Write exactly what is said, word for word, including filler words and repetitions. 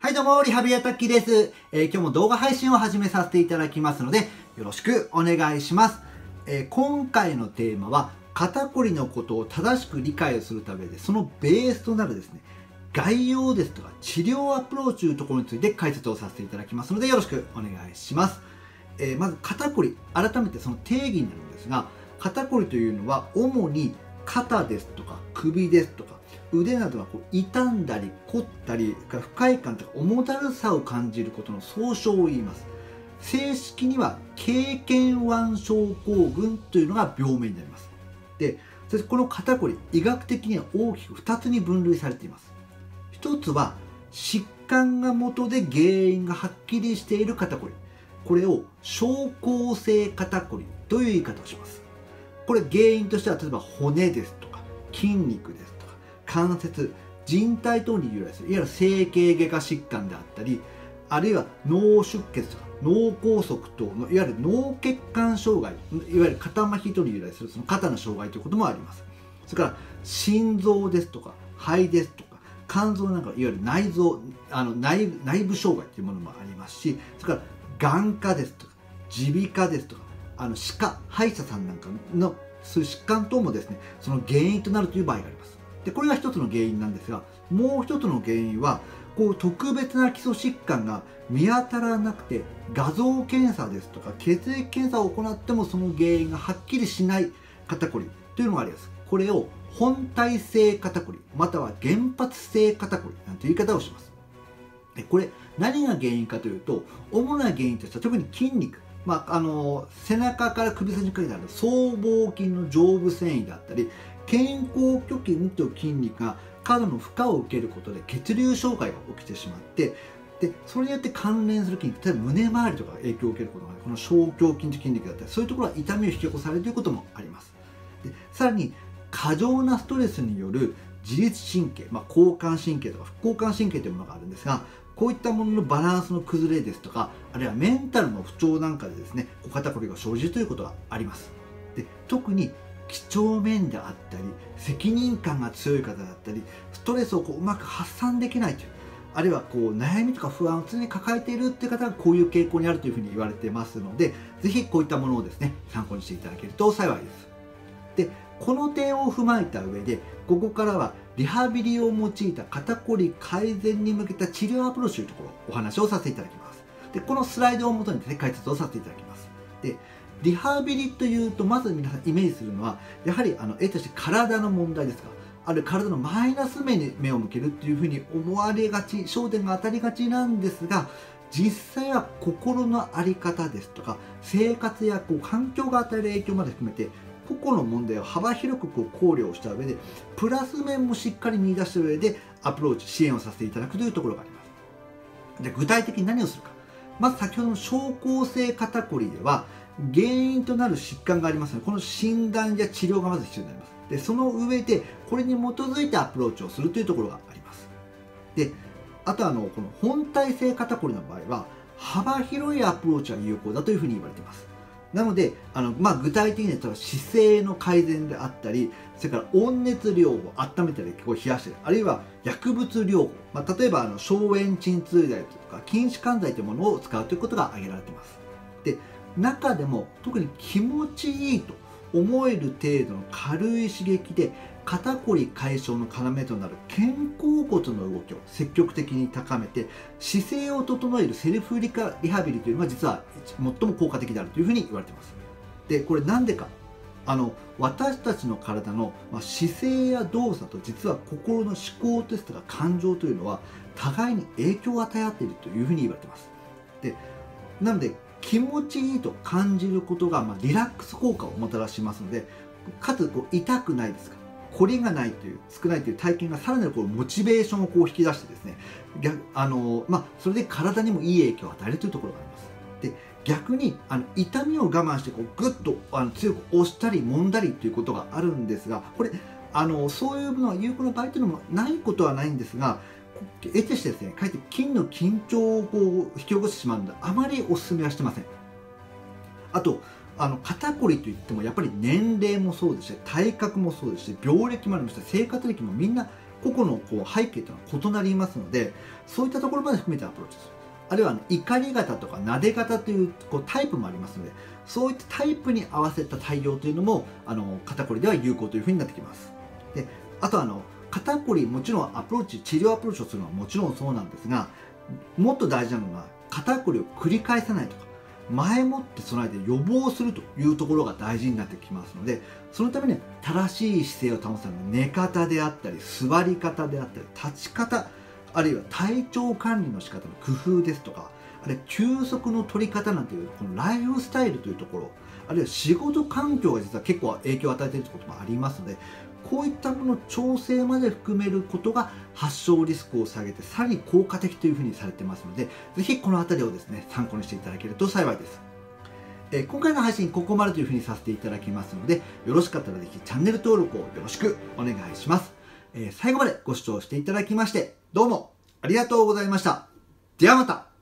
はいどうも、リハビリアタッキーです。えー、今日も動画配信を始めさせていただきますので、よろしくお願いします。えー、今回のテーマは、肩こりのことを正しく理解をするためで、そのベースとなるですね、概要ですとか治療アプローチというところについて解説をさせていただきますので、よろしくお願いします。えー、まず肩こり、改めてその定義になるんですが、肩こりというのは主に肩ですとか首ですとか腕などがこう傷んだり凝ったり不快感とか重だるさを感じることの総称を言います。正式には経験腕症候群というのが病名になります。で、そしてこの肩こり、医学的には大きくふたつに分類されています。ひとつは疾患が元で原因がはっきりしている肩こり、これを症候性肩こりという言い方をします。これ原因としては例えば骨ですとか筋肉ですとか関節、靭帯等に由来するいわゆる整形外科疾患であったり、あるいは脳出血とか脳梗塞等のいわゆる脳血管障害、いわゆる肩麻痺等に由来するその肩の障害ということもあります。それから心臓ですとか肺ですとか肝臓なんかいわゆる内臓あの 内, 内部障害というものもありますし、それから眼科ですとか耳鼻科ですとかあの歯科歯医者さんなんかのそういう疾患等もですね、その原因となるという場合があります。でこれが一つの原因なんですが、もう一つの原因はこう特別な基礎疾患が見当たらなくて、画像検査ですとか血液検査を行ってもその原因がはっきりしない肩こりというのがあります。これを本体性肩こりまたは原発性肩こりなんていう言い方をします。でこれ何が原因かというと、主な原因としては特に筋肉、まあ、あの背中から首筋にかけてある僧帽筋の上部繊維であったり、肩甲虚筋という筋肉が過度の負荷を受けることで血流障害が起きてしまって、でそれによって関連する筋肉、例えば胸周りとか影響を受けることがあるこの小胸筋という筋肉だったり、そういうところは痛みを引き起こされるということもあります。でさらに過剰なストレスによる自律神経、まあ、交感神経とか副交感神経というものがあるんですが、こういったもののバランスの崩れですとか、あるいはメンタルの不調なんかでですね、肩こりが生じるということがあります。で特に几帳面であったり責任感が強い方だったり、ストレスをこううまく発散できないという、あるいはこう悩みとか不安を常に抱えているという方がこういう傾向にあるというふうに言われてますので、ぜひこういったものをですね参考にしていただけると幸いです。でこの点を踏まえた上で、ここからはリハビリを用いた肩こり改善に向けた治療アプローチというところをお話をさせていただきます。でこのスライドをもとにですね解説をさせていただきます。でリハビリというとまず皆さんイメージするのはやはりあの絵として体の問題ですが、あるいは体のマイナス面に目を向けるっていうふうに思われがち、焦点が当たりがちなんですが、実際は心の在り方ですとか生活やこう環境が与える影響まで含めて個々の問題を幅広くこう考慮をした上で、プラス面もしっかり見出した上でアプローチ支援をさせていただくというところがあります。で具体的に何をするか、まず先ほどの症候性肩こりでは原因となる疾患がありますので、この診断や治療がまず必要になります。でその上でこれに基づいてアプローチをするというところがあります。であとはあのこの本体性肩こりの場合は幅広いアプローチが有効だというふうに言われています。なのであの、まあ、具体的には姿勢の改善であったり、それから温熱療法、温めたりこう冷やしたり、あるいは薬物療法、まあ、例えばあの消炎鎮痛剤とか筋弛緩剤というものを使うということが挙げられています。で中でも特に気持ちいいと思える程度の軽い刺激で肩こり解消の要となる肩甲骨の動きを積極的に高めて姿勢を整えるセルフリカリハビリというのが実は最も効果的であるというふうに言われています。でこれなんでか、あの私たちの体の姿勢や動作と実は心の思考ですとか感情というのは互いに影響を与え合っているというふうに言われています。でなので気持ちいいと感じることが、まあ、リラックス効果をもたらしますので、かつこう痛くないですか、凝りがないという少ないという体験がさらなるこうモチベーションをこう引き出してですね、逆あの、まあ、それで体にもいい影響を与えるというところがあります。で逆にあの痛みを我慢してこうグッとあの強く押したり揉んだりということがあるんですが、これあのそういうのは有効な場合というのもないことはないんですが、得てしてですね、かえって筋の緊張をこう引き起こしてしまうのであまりお勧めはしてません。あとあの肩こりといってもやっぱり年齢もそうですし体格もそうですし病歴もありまして生活歴もみんな個々のこう背景というのは異なりますので、そういったところまで含めてアプローチする。あるいは、ね、怒り型とか撫で型というこうタイプもありますので、そういったタイプに合わせた対応というのもあの肩こりでは有効というふうになってきます。であとはあの肩こり、もちろんアプローチ治療アプローチをするのはもちろんそうなんですが、もっと大事なのは肩こりを繰り返さないとか、前もって備えて予防するというところが大事になってきますので、そのために正しい姿勢を保つための寝方であったり、座り方であったり、立ち方、あるいは体調管理の仕方の工夫ですとか、あるいは休息の取り方なんていうこのライフスタイルというところ、あるいは仕事環境が実は結構影響を与えているということもありますので、こういったもの調整まで含めることが発症リスクを下げてさらに効果的というふうにされてますので、ぜひこのあたりをですね参考にしていただけると幸いです。えー、今回の配信ここまでというふうにさせていただきますので、よろしかったらぜひチャンネル登録をよろしくお願いします。えー、最後までご視聴していただきましてどうもありがとうございました。ではまた。